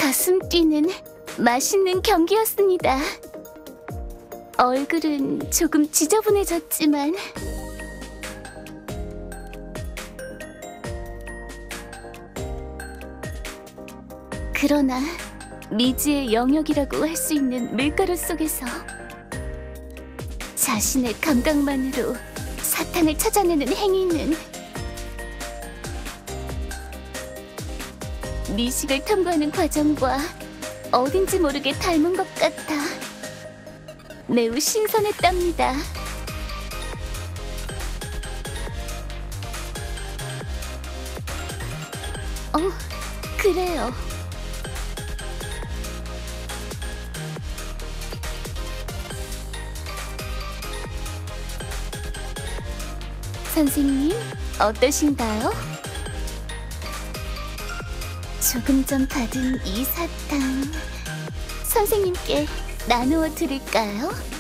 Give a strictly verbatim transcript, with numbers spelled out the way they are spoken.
가슴 뛰는 맛있는 경기였습니다. 얼굴은 조금 지저분해졌지만 그러나 미지의 영역이라고 할 수 있는 밀가루 속에서 자신의 감각만으로 사탕을 찾아내는 행위는 미식을 탐구하는 과정과 어딘지 모르게 닮은 것 같아 매우 신선했답니다. 어, 그래요. 선생님, 어떠신가요? 조금 전 받은 이 사탕 선생님께 나누어 드릴까요?